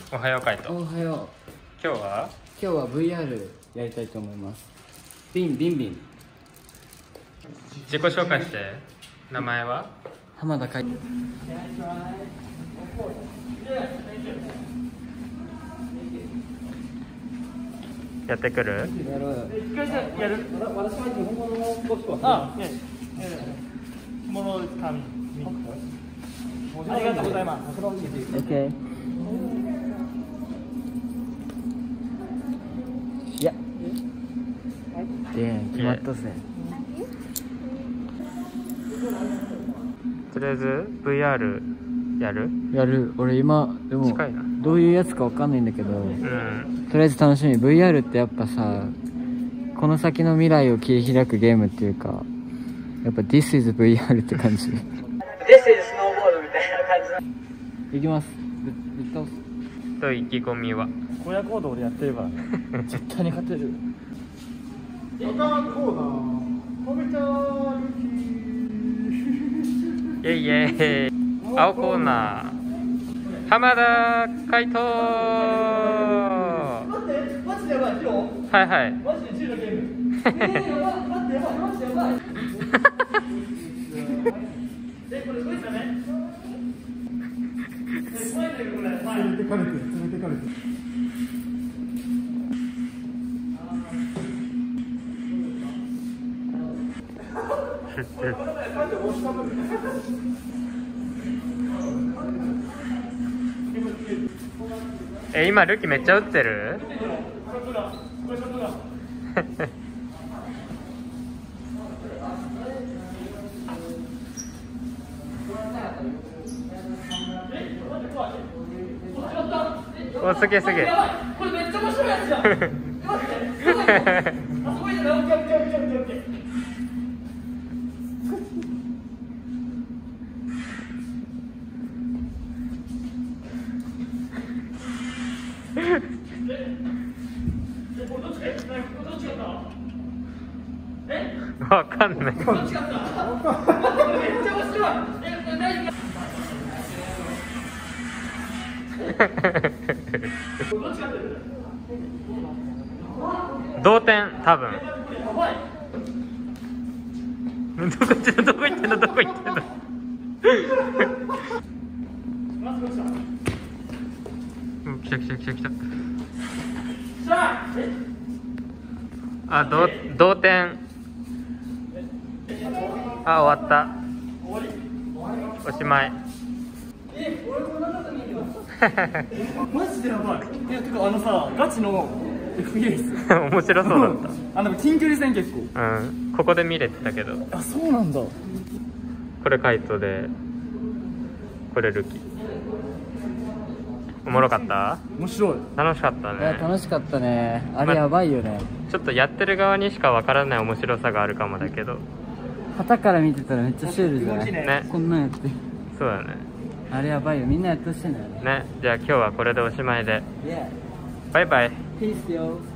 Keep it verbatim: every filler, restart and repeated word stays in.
おはようカイト。 おはよう。 今日は今日は ブイアール やりたいと思います。ビンビンビン。 自己紹介して。名前は浜田海。 やってくる。 やろうよ。 一回じゃやる。私は日本語の少しは。あ、ね。もの紙。ありがとうございます。 オッケー。いや。で、決まったぜ。 とりあえず ブイアール やる。 やる。俺今でも近いな。 どういうやつかわかんないんだけど、 うん。 とりあえず楽しみ。 ブイアール ってやっぱさ、この先の未来を切り開くゲームっていうか、やっぱ This is ブイアール って感じ。 This is スノーボードみたいな感じ。いきます。ぶぶっ倒す。 と意気込みは。 親コード俺やってるから絶対に勝てる。 赤コーナーコメちゃんイェイイェイ。青コーナー浜田海斗。 待ってマジでやばいヒロ。 はいはい。 マジでじゅうのゲーム。えー、やばい待ってやばいマジでやばい。えこれどうですかね。え怖いんだけどこれ。連れてかれて連れてかれて。 え、今ルキめっちゃ打ってる。お、すげえすげえ。 これめっちゃ面白いやつじゃん。待って。あそこいいじゃない。オッケーオッケーオッケーオッケーオッケー。 わかんない。 どっちかった。めっちゃ面白い。え、大丈夫。 同点多分。どこ行ってんのどこ行ってんのどこ行ってんの。うん、来た来た来た来た。あ、同同点。あ、終わった。おしまい。 マジでやばい。いやてかあのさガチの エフピーエス。 面白そうだっあの近距離戦結構。 た。うん、ここで見れてたけど。 あ、そうなんだ。 これカイトで、これルキ。おもろかった？ 面白い。 楽しかったいや、 ね。 楽しかったね。あれやばいよね。 ちょっとやってる側にしかわからない面白さがあるかもだけど。 旗から見てたらめっちゃシュールじゃない？ ね。 こんなんやって。 そうだね。 あれやばいよ。みんなやってほしいんだよね。 ね。じゃあ今日はこれでおしまいで。 イエー。 バイバイ。 ピースよ。